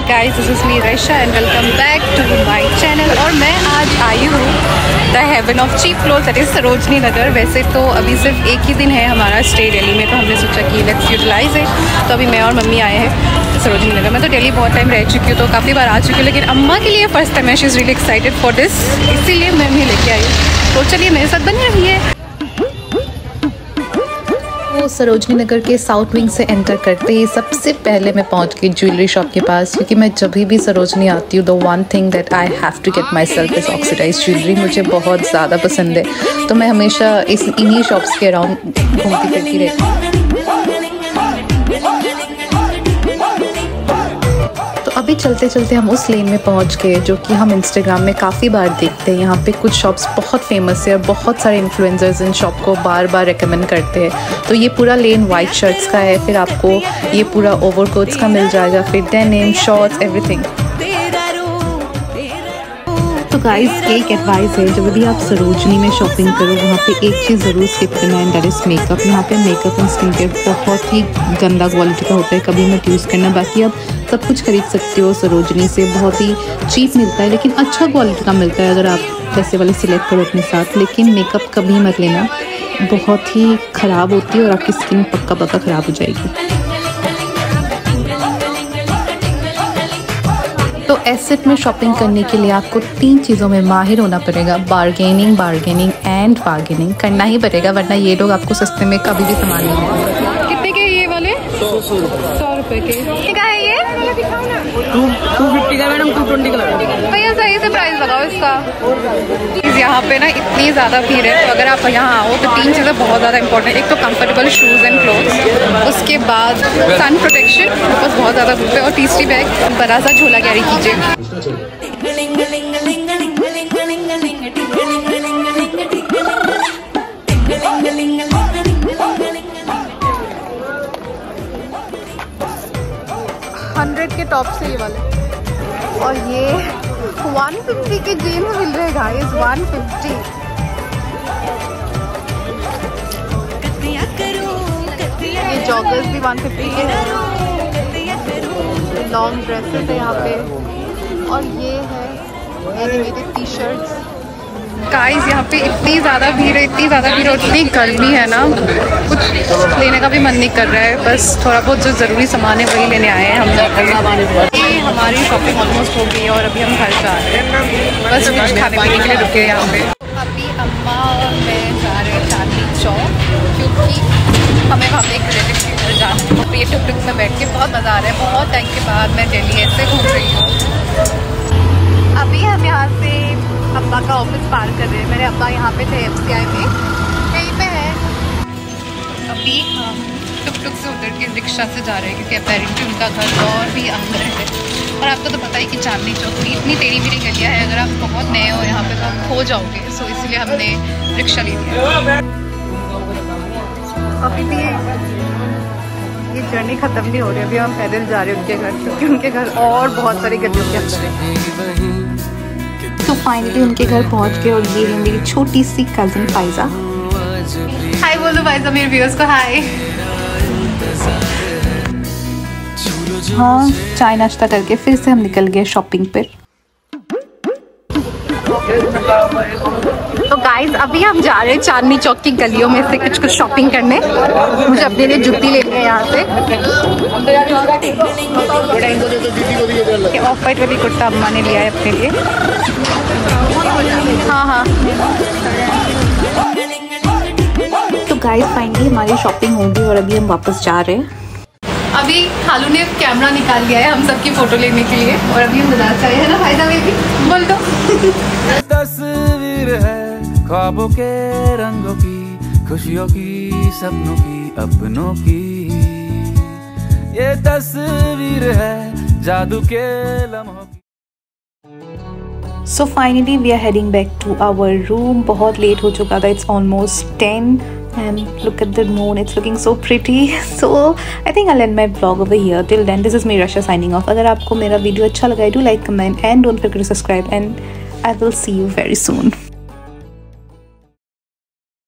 Guys, this is me Rasha and welcome back to my channel. और मैं आज आई हूँ the heaven of cheap cloth, that is Sarojini Nagar. वैसे तो अभी सिर्फ एक ही दिन है हमारा स्टे दिल्ली में, तो हमने सोचा कि लेट्स यूटिलाइज है। तो अभी मैं और मम्मी आए हैं सरोजनी नगर। मैं तो दिल्ली बहुत टाइम रह चुकी हूँ, तो काफ़ी बार आ चुकी हूँ, लेकिन अम्मा के लिए फर्स्ट टाइम है। She is really excited for this, इसीलिए मैं भी लेके आई हूँ। तो चलिए मेरे साथ बनी रही है। सरोजनी नगर के साउथ विंग से एंटर करते ही सबसे पहले मैं पहुंच गई ज्वेलरी शॉप के पास, क्योंकि मैं जब भी सरोजनी आती हूँ the one thing that I have to get myself is oxidise jewellery. मुझे बहुत ज़्यादा पसंद है, तो मैं हमेशा इन्हीं शॉप्स के अराउंड घूमती फिरती रहती हूँ। अभी चलते चलते हम उस लेन में पहुंच गए जो कि हम इंस्टाग्राम में काफ़ी बार देखते हैं। यहाँ पे कुछ शॉप्स बहुत फेमस है और बहुत सारे इन्फ्लुएंसर्स इन शॉप को बार बार रेकमेंड करते हैं। तो ये पूरा लेन वाइट शर्ट्स का है, फिर आपको ये पूरा ओवरकोट्स का मिल जाएगा, फिर डेनिम, शॉर्ट्स, एवरीथिंग। तो गाइस, एक एडवाइस है, जब भी आप सरोजनी में शॉपिंग करो वहाँ पे एक चीज़ ज़रूर स्किप करना है, दैट इज़ मेकअप। यहाँ पे मेकअप एंड स्किन केयर बहुत ही गंदा क्वालिटी का होता है, कभी मत यूज़ करना। बाकी आप सब कुछ खरीद सकते हो सरोजनी से, बहुत ही चीप मिलता है, लेकिन अच्छा क्वालिटी का मिलता है अगर आप पैसे वाले सिलेक्ट करो अपने साथ। लेकिन मेकअप कभी मत लेना, बहुत ही ख़राब होती है और आपकी स्किन पक्का पक्का ख़राब हो जाएगी। तो एसेट में शॉपिंग करने के लिए आपको 3 चीज़ों में माहिर होना पड़ेगा। बार्गेनिंग एंड बार्गेनिंग करना ही पड़ेगा, वरना ये लोग आपको सस्ते में कभी भी सामान नहीं देंगे। कितने के ये वाले? 100 रुपए के। क्या है ये? 250 का मैडम, 220 का। भैया सही से प्राइस लगाओ इसका। यहाँ पे ना इतनी ज़्यादा भीड़ है, तो अगर आप यहाँ आओ तो 3 चीज़ें बहुत ज़्यादा इंपॉर्टेंट है। एक तो कंफर्टेबल शूज़ एंड क्लोथ्स, उसके बाद सन प्रोटेक्शन, बिकॉज बहुत ज़्यादा धूप है, और तीसरी बैग बड़ा सा झोला कैरी कीजिए। 100 के टॉप से ये वाले, और ये 150 के जीन्स मिल रहे गाइस, 150। ये जॉगर्स भी 150 के हैं, लॉन्ग ड्रेसेस है यहाँ पे, और ये है एनिमेटेड टी शर्ट्स। गाइस, यहाँ पे इतनी ज़्यादा भीड़ है, इतनी ज़्यादा भीड़, और इतनी गर्मी है ना, कुछ लेने का भी मन नहीं कर रहा है। बस थोड़ा बहुत जो ज़रूरी सामान है वही लेने आए हैं हम लोग। हमारी शॉपिंग ऑलमोस्ट हो गई है और अभी हम घर जा रहे हैं, बस कुछ खाने पीने के लिए रुके हैं यहाँ पे। अभी अम्मा और मैं जा रहे हैं चांदनी चौक, क्योंकि हमें वहाँ पे एक रिलेटिव के घर जाना है। तो ये टुक-टुक में बैठ के बहुत मज़ा आ रहा है। बहुत टाइम के बाद मैं दिल्ली ऐसे घूम रही हूँ। अभी हम यहाँ से अब्बा का ऑफिस पार कर रहे हैं। मेरे अब्बा यहाँ पे थे FCI में, कहीं पे है। अभी हम टुक-टुक से उतर के रिक्शा से जा रहे हैं, क्योंकि अपेरेंटली उनका घर और भी अंदर है। और आपको तो पता ही कि चांदनी चौक में इतनी टेढ़ी मेढ़ी गलियाँ है, अगर आप बहुत नए हो यहाँ पे तो आप खो जाओगे। सो इसलिए हमने रिक्शा ले लिया। अभी भी ये जर्नी ख़त्म नहीं हो रही, अभी हम पैदल जा रहे हैं उनके घर, क्योंकि उनके घर और बहुत सारी गलियों के अंदर है। तो फाइनली उनके घर पहुँच गए, और ये है मेरी छोटी सी कज़न फाइज़ा। हाय बोलो फाइज़ा मेरे व्यूअर्स को, हाय। हाँ, चाय नाश्ता करके फिर से हम निकल गए शॉपिंग पर। तो गाइस, अभी हम जा रहे हैं चांदनी चौक की गलियों में से कुछ शॉपिंग करने। मुझे अपने लिए जूती लेनी है यहाँ से। ऑफ वाइट वाली कुर्ता अम्मा ने लिया है अपने लिए। हाँ। तो गाइस, फाइनली हमारी शॉपिंग हो गई और अभी हम वापस जा रहे हैं। अभी खालू ने कैमरा निकाल लिया है हम सबकी फोटो लेने के लिए, और अभी हम बाजार से आए हैं ना फायदा बेबी, बोल दो। तस्वीर है ख्वाबों के रंगों की, खुशियों की, सपनों की, अपनों की। ये तस्वीर है जादू के लम्हों की। So finally we are heading back to our room. बहुत लेट हो चुका था, it's almost 10 and look at the moon, it's looking so pretty. So I think I'll end my vlog over here. Till then, this is me Rasha signing off. अगर आपको मेरा video अच्छा लगा, do like, comment and don't forget to subscribe, and I will see you very soon.